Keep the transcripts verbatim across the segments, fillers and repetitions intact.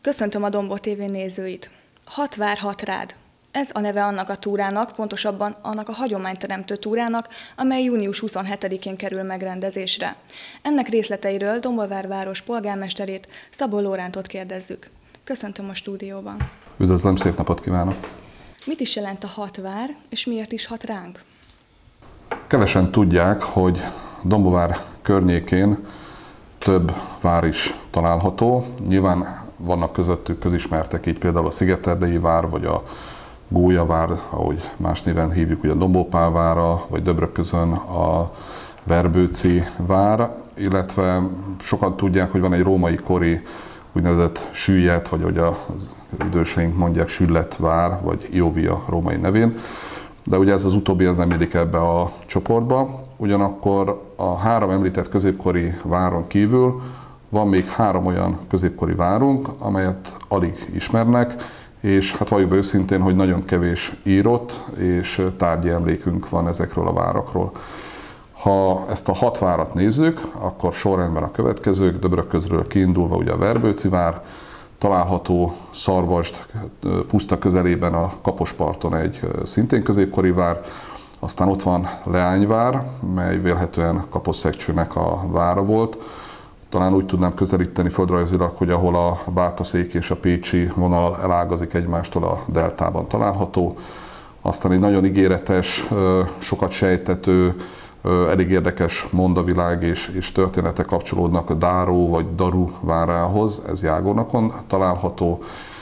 Köszöntöm a Dombó té vé nézőit! Hat vár, hat rád. Ez a neve annak a túrának, pontosabban annak a hagyományteremtő túrának, amely június huszonhetedikén kerül megrendezésre. Ennek részleteiről Dombóvár város polgármesterét, Szabó Lórántot kérdezzük. Köszöntöm a stúdióban! Üdvözlöm, szép napot kívánok! Mit is jelent a hat vár, és miért is hat ránk? Kevesen tudják, hogy Dombóvár környékén több vár is található. Nyilván vannak közöttük közismertek, így például a Szigeterdei vár, vagy a Gólyavár, ahogy más néven hívjuk, ugye a Dombópálvára, vagy Döbröközön a Verbőci vár, illetve sokan tudják, hogy van egy római kori úgynevezett süllyed, vagy ahogy az időseink mondják, Süllett vár, vagy Iovia római nevén. De ugye ez az utóbbi ez nem illik ebbe a csoportba. Ugyanakkor a három említett középkori váron kívül van még három olyan középkori várunk, amelyet alig ismernek, és hát valljuk be őszintén, hogy nagyon kevés írott és tárgyi emlékünk van ezekről a várakról. Ha ezt a hat várat nézzük, akkor sorrendben a következők, Döbröközről kiindulva ugye a Verbőci vár, található Szarvasd puszta közelében a Kaposparton egy szintén középkori vár, aztán ott van Leányvár, mely vélhetően Kaposszegcsőnek a vára volt. Talán úgy tudnám közelíteni földrajzilag, hogy ahol a bátaszék és a pécsi vonal elágazik egymástól, a deltában található. Aztán egy nagyon ígéretes, sokat sejtető, elég érdekes mondavilág és, és történetek kapcsolódnak a Dáró vagy Daru várához, ez Jágornakon található,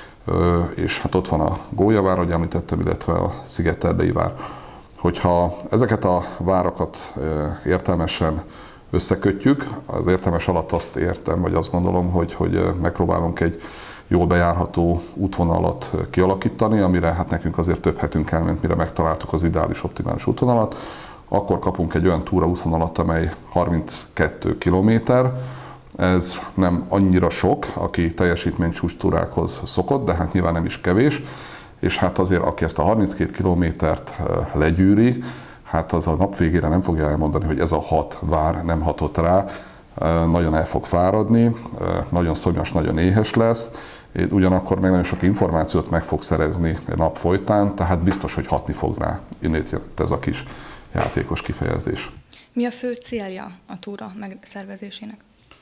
és hát ott van a Gólyavár, ahogy említettem, illetve a Szigeterdei vár. Hogyha ezeket a várakat értelmesen összekötjük, az értelmes alatt azt értem, vagy azt gondolom, hogy, hogy megpróbálunk egy jól bejárható útvonalat kialakítani, amire hát nekünk azért több hetünk elment, mire megtaláltuk az ideális, optimális útvonalat, akkor kapunk egy olyan túra útvonalat, amely harminckettő kilométer. Ez nem annyira sok, aki teljesítménycsúcs túrákhoz szokott, de hát nyilván nem is kevés. És hát azért, aki ezt a harminckét kilométert legyűri, hát az a nap végére nem fogja elmondani, hogy ez a hat vár nem hatott rá, nagyon el fog fáradni, nagyon szomjas, nagyon éhes lesz, ugyanakkor meg nagyon sok információt meg fog szerezni a nap folytán, tehát biztos, hogy hatni fog rá. Innét jött ez a kis játékos kifejezés. Mi a fő célja a túra megszervezésének?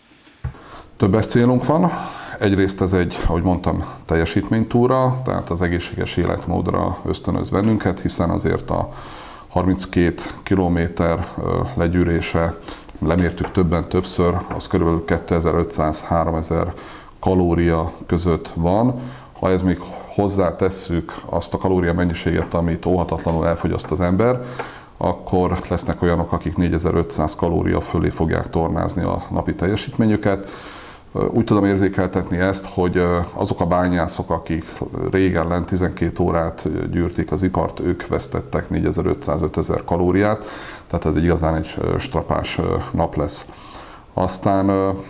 Többes célunk van. Egyrészt ez egy, ahogy mondtam, teljesítménytúra, tehát az egészséges életmódra ösztönöz bennünket, hiszen azért a harminckét kilométer legyűrése, lemértük többen többször, az kb. kétezer-ötszáz-háromezer kalória között van. Ha ez még hozzátesszük azt a kalória mennyiséget, amit óhatatlanul elfogyaszt az ember, akkor lesznek olyanok, akik négyezer-ötszáz kalória fölé fogják tornázni a napi teljesítményüket. Úgy tudom érzékeltetni ezt, hogy azok a bányászok, akik régen lent tizenkét órát gyűrték az ipart, ők vesztettek négyezer-ötszáz-ötezer kalóriát, tehát ez egy igazán egy strapás nap lesz. Aztán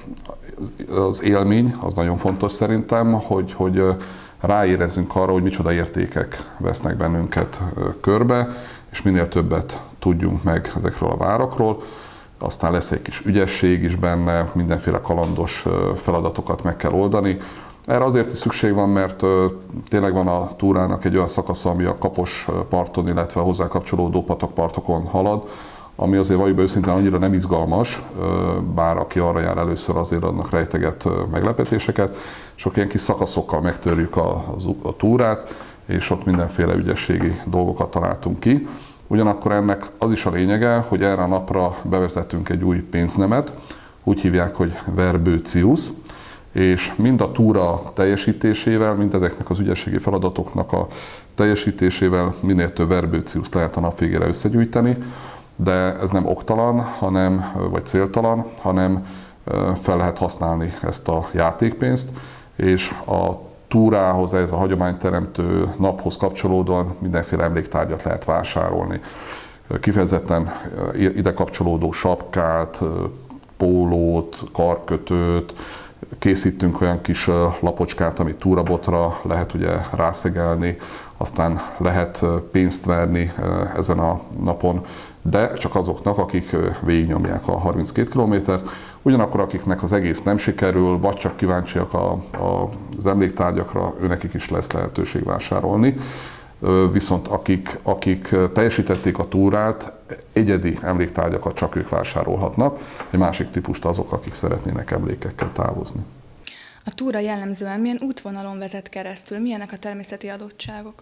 az élmény, az nagyon fontos szerintem, hogy, hogy ráérezzünk arra, hogy micsoda értékek vesznek bennünket körbe, és minél többet tudjunk meg ezekről a várakról. Aztán lesz egy kis ügyesség is benne, mindenféle kalandos feladatokat meg kell oldani. Erre azért is szükség van, mert tényleg van a túrának egy olyan szakasza, ami a Kaposparton, illetve a hozzá kapcsolódó patakpartokon halad, ami azért valljuk be őszintén annyira nem izgalmas, bár aki arra jár először, azért adnak rejteget meglepetéseket. Sok ilyen kis szakaszokkal megtörjük a, a, a túrát, és ott mindenféle ügyességi dolgokat találtunk ki. Ugyanakkor ennek az is a lényege, hogy erre a napra bevezettünk egy új pénznemet, úgy hívják, hogy Verbőcius, és mind a túra teljesítésével, mind ezeknek az ügyességi feladatoknak a teljesítésével minél több Verbőciust lehet a nap végére összegyűjteni, de ez nem oktalan, hanem, vagy céltalan, hanem fel lehet használni ezt a játékpénzt, és a túrához, ez a hagyományteremtő naphoz kapcsolódóan mindenféle emléktárgyat lehet vásárolni. Kifejezetten ide kapcsolódó sapkát, pólót, karkötőt, készítünk olyan kis lapocskát, amit túrabotra lehet ugye rászegelni, aztán lehet pénzt verni ezen a napon, de csak azoknak, akik végignyomják a harminckét kilométert, Ugyanakkor akiknek az egész nem sikerül, vagy csak kíváncsiak a, a, az emléktárgyakra, őnekik is lesz lehetőség vásárolni. Viszont akik, akik teljesítették a túrát, egyedi emléktárgyakat csak ők vásárolhatnak. Egy másik típust azok, akik szeretnének emlékekkel távozni. A túra jellemzően milyen útvonalon vezet keresztül? Milyenek a természeti adottságok?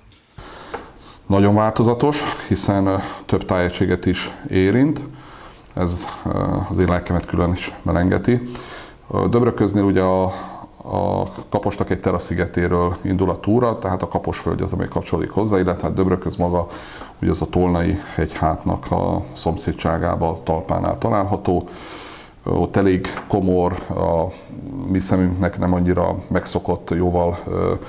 Nagyon változatos, hiszen több tájegységet is érint. Ez az én lelkemet külön is melengeti. Döbrököznél ugye a, a Kaposnak egy teraszszigetéről indul a túra, tehát a Kaposvölgy az, amely kapcsolódik hozzá, illetve hát Döbrököz maga ugye az a Tolnai hegyhátnak a szomszédságában, talpánál található. Ott elég komor, a mi szemünknek nem annyira megszokott, jóval,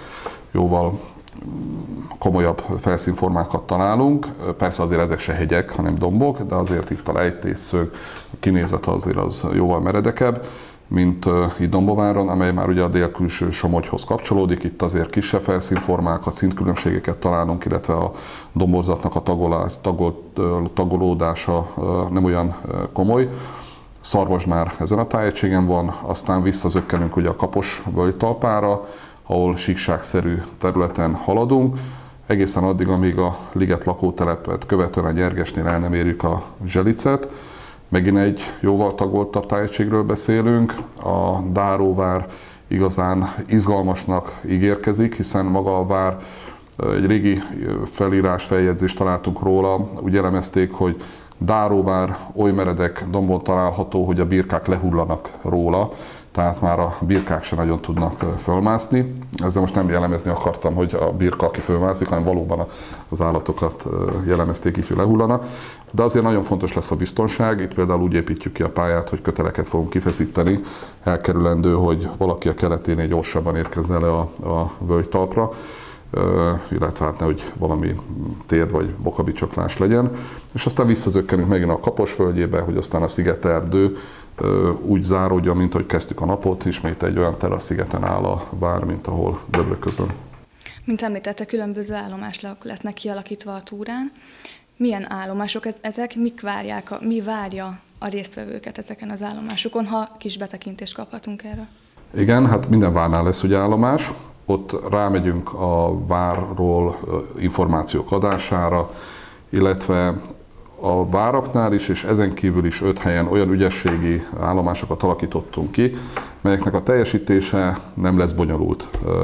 jóval komolyabb felszínformákat találunk. Persze azért ezek se hegyek, hanem dombok, de azért itt a lejtésszög, a kinézet azért az jóval meredekebb, mint itt Dombováron, amely már ugye a délkülső Somogyhoz kapcsolódik. Itt azért kisebb felszínformákat, szintkülönbségeket találunk, illetve a domborzatnak a tagolás, tagol, tagolódása nem olyan komoly. Szarvas már ezen a tájegységen van, aztán visszazökkenünk ugye a Kapos völgytalpára, ahol síkságszerű területen haladunk, egészen addig, amíg a liget lakótelepet követően a Gyergesnél el nem érjük a Zselicet. Megint egy jóval tagoltabb tájegységről beszélünk. A Dáróvár igazán izgalmasnak ígérkezik, hiszen maga a vár, egy régi felírás, feljegyzést találtunk róla, úgy elemezték, hogy Dáróvár oly meredek dombon található, hogy a birkák lehullanak róla, tehát már a birkák se nagyon tudnak fölmászni. Ezzel most nem jellemezni akartam, hogy a birka, aki fölmászik, hanem valóban az állatokat jellemezték így, hogy lehullanak. De azért nagyon fontos lesz a biztonság. Itt például úgy építjük ki a pályát, hogy köteleket fogunk kifeszíteni, elkerülendő, hogy valaki a keleténél gyorsabban érkezzen le a, a völgytalpra, illetve hát nehogy valami térd vagy bokabicsaklás legyen. És aztán visszazökkenünk megint a Kaposvölgyébe, hogy aztán a szigeterdő úgy záródja, mint hogy kezdtük a napot, ismét egy olyan teraszszigeten áll a vár, mint ahol Döbröközön. Mint említette, különböző állomások lesznek kialakítva a túrán. Milyen állomások ezek, mik várják, mi várja a résztvevőket ezeken az állomásokon, ha kis betekintést kaphatunk erre? Igen, hát minden várnál lesz ugye állomás. Ott rámegyünk a várról információk adására, illetve a váraknál is, és ezen kívül is öt helyen olyan ügyességi állomásokat alakítottunk ki, melyeknek a teljesítése nem lesz bonyolult.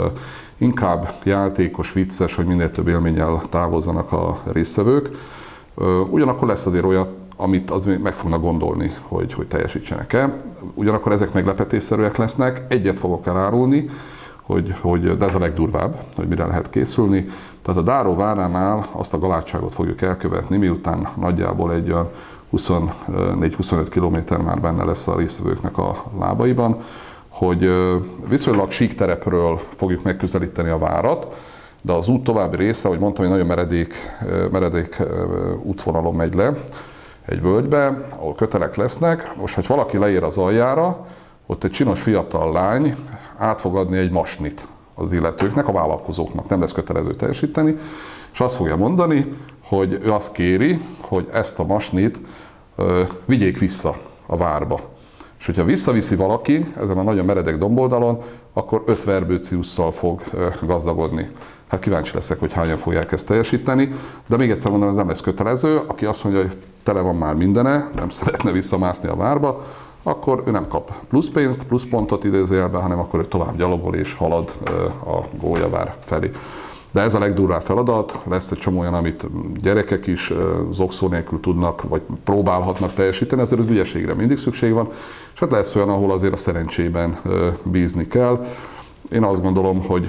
Inkább játékos, vicces, hogy minél több élménnyel távozzanak a résztvevők. Ugyanakkor lesz azért olyan, amit az meg fognak gondolni, hogy, hogy teljesítsenek-e. Ugyanakkor ezek meglepetésszerűek lesznek. Egyet fogok elárulni, hogy, hogy, de ez a legdurvább, hogy mire lehet készülni. Tehát a Dáróváránál azt a galádságot fogjuk elkövetni, miután nagyjából egy olyan huszonnégy-huszonöt kilométer már benne lesz a résztvevőknek a lábaiban, hogy viszonylag sík terepről fogjuk megközelíteni a várat, de az út további része, ahogy mondtam, hogy nagyon meredék, meredék útvonalon megy le egy völgybe, ahol kötelek lesznek. Most, hogy valaki leér az aljára, ott egy csinos fiatal lány át fog adni egy masnit az illetőknek, a vállalkozóknak, nem lesz kötelező teljesíteni, és azt fogja mondani, hogy ő azt kéri, hogy ezt a masnit ö, vigyék vissza a várba. És hogyha visszaviszi valaki ezen a nagyon meredek domboldalon, akkor öt verbőciusszal fog ö, gazdagodni. Hát kíváncsi leszek, hogy hányan fogják ezt teljesíteni, de még egyszer mondom, ez nem lesz kötelező. Aki azt mondja, hogy tele van már mindene, nem szeretne visszamászni a várba, akkor ő nem kap plusz pénzt, plusz pontot idézőjelben, hanem akkor ő tovább gyalogol és halad a Gólyavár felé. De ez a legdurvább feladat, lesz egy csomó olyan, amit gyerekek is zokszó nélkül tudnak, vagy próbálhatnak teljesíteni, ezért az ügyességre mindig szükség van, és hát lesz olyan, ahol azért a szerencsében bízni kell. Én azt gondolom, hogy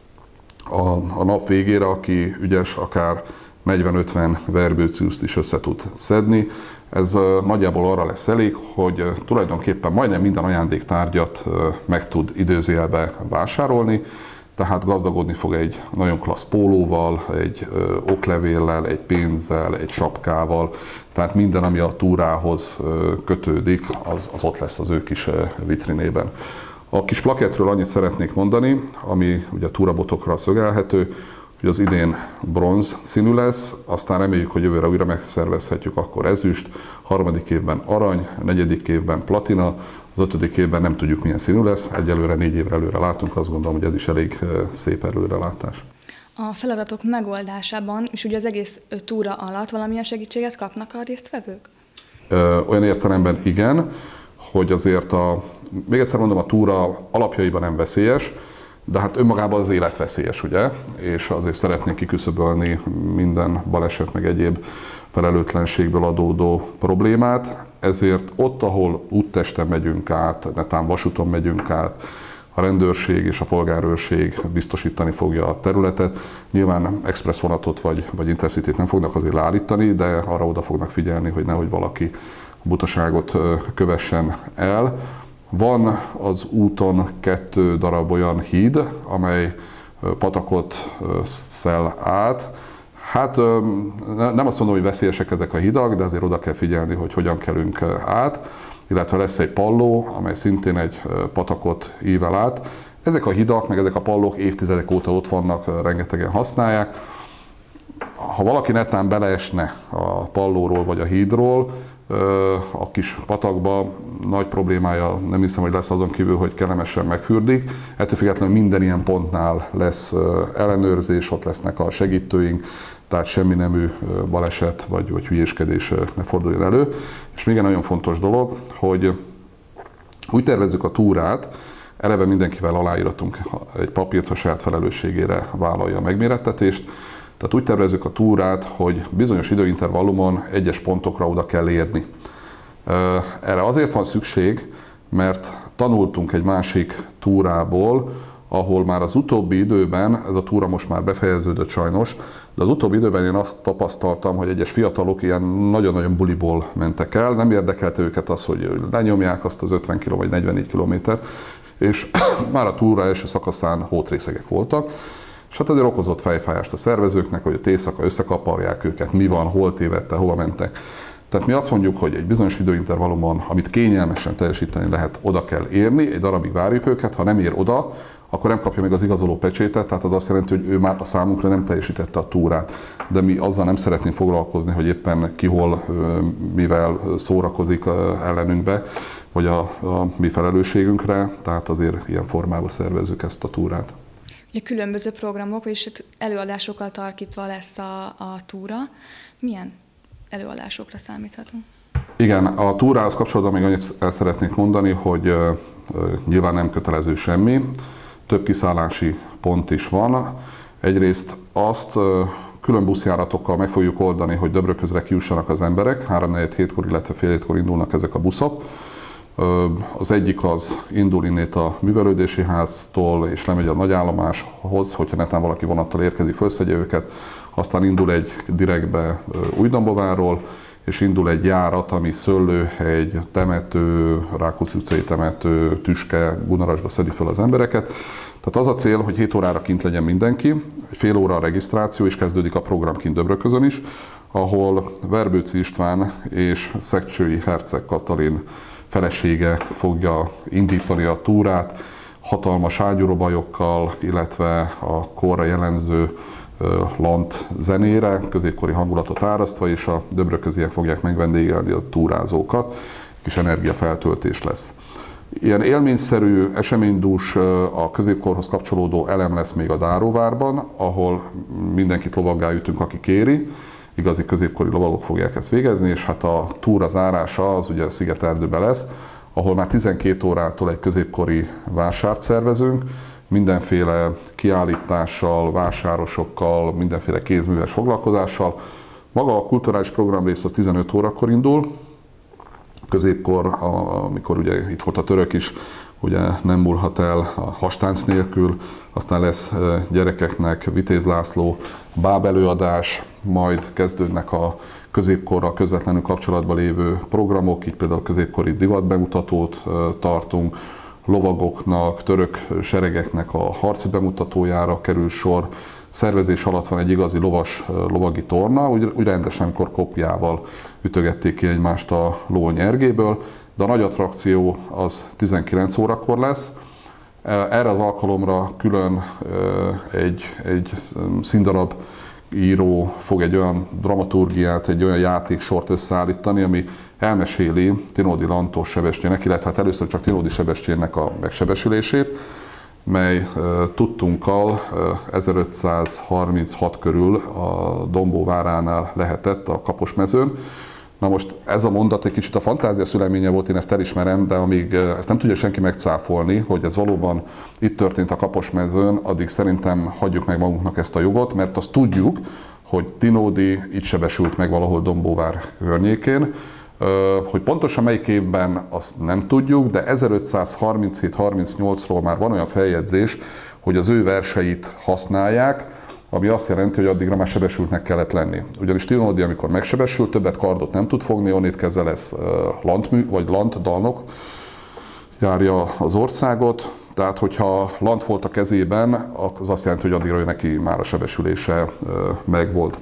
a, a nap végére, aki ügyes, akár negyven-ötven verbőciuszt is össze tud szedni. Ez nagyjából arra lesz elég, hogy tulajdonképpen majdnem minden ajándéktárgyat meg tud idézőjelbe vásárolni, tehát gazdagodni fog egy nagyon klassz pólóval, egy oklevéllel, egy pénzzel, egy sapkával, tehát minden, ami a túrához kötődik, az, az ott lesz az ő kis vitrinében. A kis plakettről annyit szeretnék mondani, ami ugye a túrabotokra szögelhető, hogy az idén bronz színű lesz, aztán reméljük, hogy jövőre újra megszervezhetjük, akkor ezüst, harmadik évben arany, negyedik évben platina, Az ötödik évben nem tudjuk, milyen színű lesz, egyelőre négy évre előre látunk, azt gondolom, hogy ez is elég szép előrelátás. A feladatok megoldásában, és ugye az egész túra alatt valamilyen segítséget kapnak a résztvevők? Olyan értelemben igen, hogy azért a, még egyszer mondom, a túra alapjaiban nem veszélyes, de hát önmagában az élet veszélyes, ugye? És azért szeretnénk kiküszöbölni minden baleset meg egyéb felelőtlenségből adódó problémát, ezért ott, ahol úttesten megyünk át, netán vasúton megyünk át, a rendőrség és a polgárőrség biztosítani fogja a területet. Nyilván express vonatot vagy, vagy intercityt nem fognak azért leállítani, de arra oda fognak figyelni, hogy nehogy valaki butaságot kövessen el. Van az úton kettő darab olyan híd, amely patakot szel át. Hát nem azt mondom, hogy veszélyesek ezek a hidak, de azért oda kell figyelni, hogy hogyan kelünk át, illetve lesz egy palló, amely szintén egy patakot ível át. Ezek a hidak, meg ezek a pallók évtizedek óta ott vannak, rengetegen használják. Ha valaki netán beleesne a pallóról vagy a hídról, a kis patakba, nagy problémája nem hiszem, hogy lesz azon kívül, hogy kellemesen megfürdik. Ettől függetlenül minden ilyen pontnál lesz ellenőrzés, ott lesznek a segítőink, tehát semmi nemű baleset vagy, vagy hülyéskedés ne forduljon elő. És még egy nagyon fontos dolog, hogy úgy tervezzük a túrát, eleve mindenkivel aláíratunk egy papírt, ha saját felelősségére vállalja a megmérettetést. Tehát úgy tervezzük a túrát, hogy bizonyos időintervallumon egyes pontokra oda kell érni. Erre azért van szükség, mert tanultunk egy másik túrából, ahol már az utóbbi időben, ez a túra most már befejeződött sajnos, de az utóbbi időben én azt tapasztaltam, hogy egyes fiatalok ilyen nagyon-nagyon buliból mentek el, nem érdekelte őket az, hogy lenyomják azt az ötven kiló vagy negyvennégy kilométer, és már a túra első szakaszán hótrészegek voltak, és hát azért okozott fejfájást a szervezőknek, hogy a éjszaka összekaparják őket, mi van, hol tévedte, hova mentek. Tehát mi azt mondjuk, hogy egy bizonyos időintervallumon, amit kényelmesen teljesíteni lehet, oda kell érni, egy darabig várjuk őket, ha nem ér oda, akkor nem kapja meg az igazoló pecsétet, tehát az azt jelenti, hogy ő már a számunkra nem teljesítette a túrát. De mi azzal nem szeretnénk foglalkozni, hogy éppen ki hol, mivel szórakozik ellenünkbe, vagy a, a mi felelősségünkre, tehát azért ilyen formában szervezzük ezt a túrát. Ugye különböző programok és előadásokkal tarkítva lesz a, a túra. Milyen előadásokra számíthatunk? Igen, a túrához kapcsolatban még annyit el szeretnék mondani, hogy uh, uh, nyilván nem kötelező semmi. Több kiszállási pont is van. Egyrészt azt uh, külön buszjáratokkal meg fogjuk oldani, hogy Döbröközre kijussanak az emberek. háromnegyed hétkor, illetve fél hétkor indulnak ezek a buszok. Az egyik az indul innét a művelődési háztól, és lemegy a nagyállomáshoz, hogyha netán valaki vonattal érkezik, felszedje őket. Aztán indul egy direktbe Újdombovárról, és indul egy járat, ami Szőlőhegy, temető, Rákóczi utcai temető, Tüske, Gunarasba szedi fel az embereket. Tehát az a cél, hogy hét órára kint legyen mindenki, fél óra a regisztráció, és kezdődik a program kint Döbröközön is, ahol Verbőci István és Szekcsői herceg Katalin felesége fogja indítani a túrát, hatalmas ágyúrobajokkal, illetve a korra jellemző lant zenére, középkori hangulatot árasztva, és a döbrököziek fogják megvendégelni a túrázókat, kis energiafeltöltés lesz. Ilyen élményszerű, eseménydús, a középkorhoz kapcsolódó elem lesz még a Dáróvárban, ahol mindenkit lovaggá ütünk, aki kéri. Igazi középkori lovagok fogják ezt végezni, és hát a túra zárása az ugye a Szigeterdőben lesz, ahol már tizenkét órától egy középkori vásárt szervezünk, mindenféle kiállítással, vásárosokkal, mindenféle kézműves foglalkozással. Maga a kulturális programrész az tizenöt órakor indul, középkor, amikor ugye itt volt a török is, ugye nem múlhat el a hastánc nélkül, aztán lesz gyerekeknek Vitéz László bábelőadás, majd kezdődnek a középkorra közvetlenül kapcsolatban lévő programok, így például a középkori divatbemutatót tartunk, lovagoknak, török seregeknek a harci bemutatójára kerül sor, szervezés alatt van egy igazi lovas lovagi torna, úgy, úgy rendesen, amikor kopjával ütögették ki egymást a lovony ergéből, de a nagy attrakció az tizenkilenc órakor lesz. Erre az alkalomra külön egy, egy színdarab író fog egy olyan dramaturgiát, egy olyan játéksort összeállítani, ami elmeséli Tinódi Lantos Sebestyénnek, illetve hát először csak Tinódi Sebestyénnek a megsebesülését, mely tudtunkkal ezerötszázharminchat körül a Dombó váránál lehetett a Kaposmezőn. Na most ez a mondat egy kicsit a fantázia szüleménye volt, én ezt elismerem, de amíg ezt nem tudja senki megcáfolni, hogy ez valóban itt történt a Kaposmezőn, addig szerintem hagyjuk meg magunknak ezt a jogot, mert azt tudjuk, hogy Tinódi itt sebesült meg valahol Dombóvár környékén. Hogy pontosan melyik évben, azt nem tudjuk, de ezerötszázharminchét harmincnyolcról már van olyan feljegyzés, hogy az ő verseit használják, ami azt jelenti, hogy addigra már sebesültnek kellett lenni. Ugyanis Tinódi, amikor megsebesült, többet kardot nem tud fogni, onnét kezdve lesz lantmű, vagy lantdalnok járja az országot. Tehát, hogyha lant volt a kezében, az azt jelenti, hogy addigra neki már a sebesülése megvolt.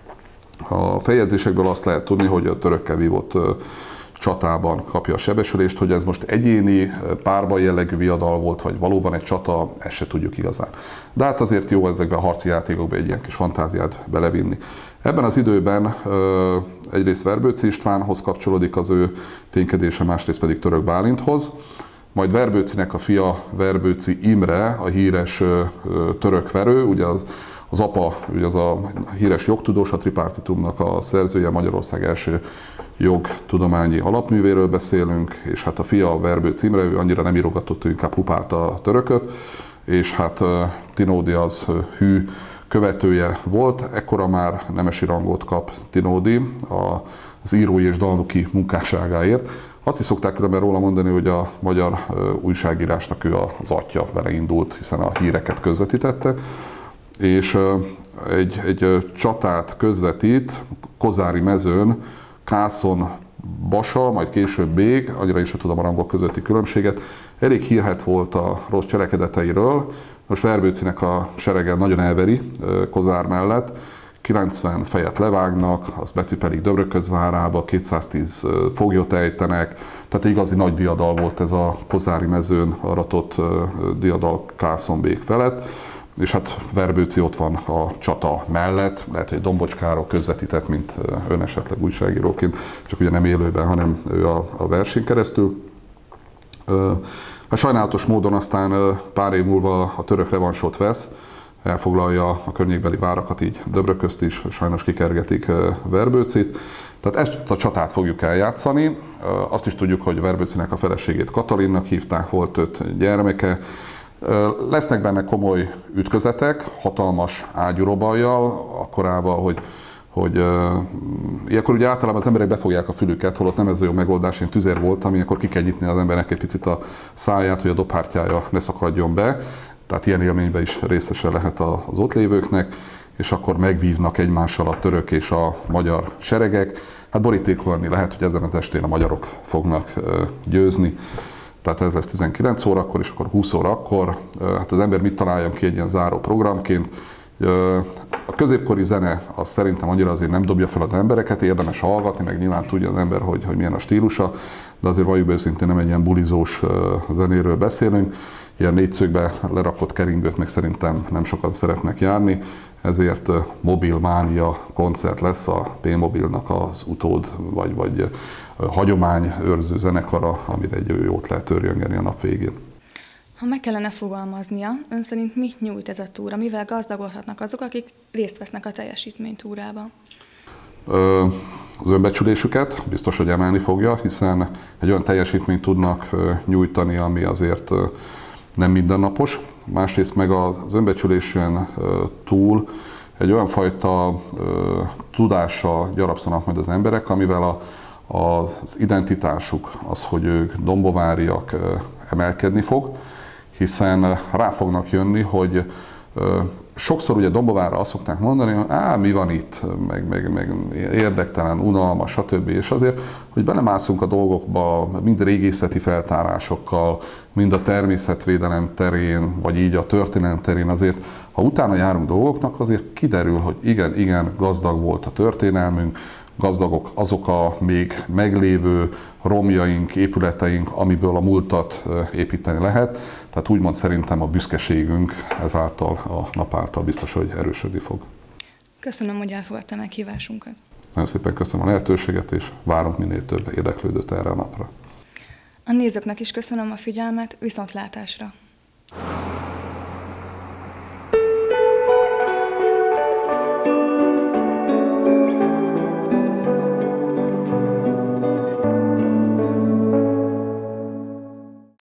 A feljegyzésekből azt lehet tudni, hogy a törökkel vívott csatában kapja a sebesülést, hogy ez most egyéni, párba jellegű viadal volt, vagy valóban egy csata, ezt se tudjuk igazán. De hát azért jó ezekben a harci játékokban egy ilyen kis fantáziát belevinni. Ebben az időben egyrészt Verbőci Istvánhoz kapcsolódik az ő ténykedése, másrészt pedig Török Bálinthoz. Majd Verbőcinek a fia Verbőci Imre, a híres török verő, ugye az, az apa, ugye az a híres jogtudós, a tripartitumnak a szerzője, Magyarország első jogtudományi alapművéről beszélünk, és hát a fia Verbőci Imre, ő annyira nem írogatott, ő inkább hupálta a törököt, és hát Tinódi az hű követője volt, ekkora már nemesi rangot kap Tinódi az írói és dalnoki munkásságáért. Azt is szokták különben róla mondani, hogy a magyar újságírásnak ő az atya, vele indult, hiszen a híreket közvetítette, és egy, egy csatát közvetít Kozári mezőn, Kászon Basa, majd később Bég, annyira is tudom a rangok közötti különbséget, elég hírhedt volt a rossz cselekedeteiről. Most Verbőcinek a serege nagyon elveri Kozár mellett, kilencven fejet levágnak, az becipelik Döbröközvárába, kétszáztíz foglyot ejtenek, tehát egy igazi nagy diadal volt ez a Kozári mezőn aratott diadal Kászon Bég felett, és hát Verbőci ott van a csata mellett, lehet, hogy Dombocskáról közvetített, mint ön esetleg újságíróként, csak ugye nem élőben, hanem ő a, a versén keresztül. Hát sajnálatos módon aztán pár év múlva a török revansot vesz, elfoglalja a környékbeli várakat, így Döbröközt is, sajnos kikergetik Verbőcit. Tehát ezt a csatát fogjuk eljátszani. Azt is tudjuk, hogy Verbőcinek a feleségét Katalinnak hívták, volt öt gyermeke. Lesznek benne komoly ütközetek, hatalmas ágyúrobajjal, akkorában, hogy, hogy uh, ilyenkor ugye általában az emberek befogják a fülüket, holott nem ez a jó megoldás, én tüzér voltam, ilyenkor ki kell nyitni az embernek egy picit a száját, hogy a dobhártyája ne szakadjon be, tehát ilyen élményben is részese lehet az ott lévőknek, és akkor megvívnak egymással a török és a magyar seregek. Hát borítékolni lehet, hogy ezen az estén a magyarok fognak uh, győzni. Tehát ez lesz tizenkilenc órakor, és akkor húsz órakor. Hát az ember mit találjon ki egy ilyen záró programként. A középkori zene az szerintem annyira azért nem dobja fel az embereket, érdemes hallgatni, meg nyilván tudja az ember, hogy, hogy milyen a stílusa, de azért valljuk be őszintén nem egy ilyen bulizós zenéről beszélünk. Ilyen négyszögbe lerakott keringőt meg szerintem nem sokan szeretnek járni, ezért mobilmánia koncert lesz a P-mobilnak az utód, vagy, vagy hagyományőrző zenekara, amire egy jót lehet örjöngeni a nap végén. Ha meg kellene fogalmaznia, ön szerint mit nyújt ez a túra? Mivel gazdagodhatnak azok, akik részt vesznek a teljesítménytúrában? Az önbecsülésüket biztos, hogy emelni fogja, hiszen egy olyan teljesítményt tudnak nyújtani, ami azért nem mindennapos. Másrészt meg az önbecsülésen túl egy olyan fajta tudással gyarapszanak majd az emberek, amivel a, az identitásuk, az, hogy ők dombováriak, emelkedni fog, hiszen rá fognak jönni, hogy sokszor ugye Dombóvárra azt szokták mondani, hogy á, mi van itt, meg, meg, meg érdektelen, unalmas, stb. És azért, hogy belemászunk a dolgokba, mind régészeti feltárásokkal, mind a természetvédelem terén, vagy így a történelem terén, azért, ha utána járunk dolgoknak, azért kiderül, hogy igen, igen, gazdag volt a történelmünk, gazdagok azok a még meglévő romjaink, épületeink, amiből a múltat építeni lehet. Tehát úgymond szerintem a büszkeségünk ezáltal, a nap által biztos, hogy erősödni fog. Köszönöm, hogy elfogadta meghívásunkat. Nagyon szépen köszönöm a lehetőséget, és várunk minél több érdeklődőt erre a napra. A nézőknek is köszönöm a figyelmet, viszontlátásra!